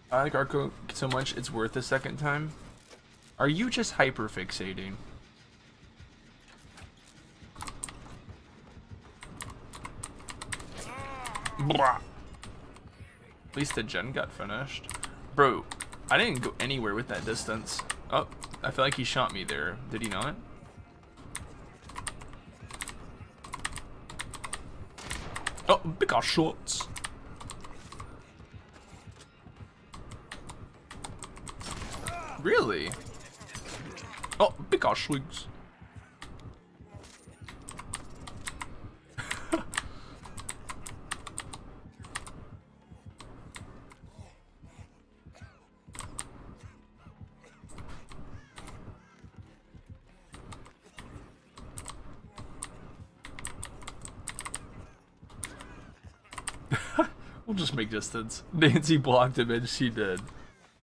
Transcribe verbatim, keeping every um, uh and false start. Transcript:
I like Arco so much it's worth a second time. Are you just hyper fixating? Blah. At least the gen got finished. Bro, I didn't go anywhere with that distance. Oh, I feel like he shot me there. Did he not? Oh, big ass shots. Really? Oh, big ass swings. We'll just make distance. Nancy blocked him and she did.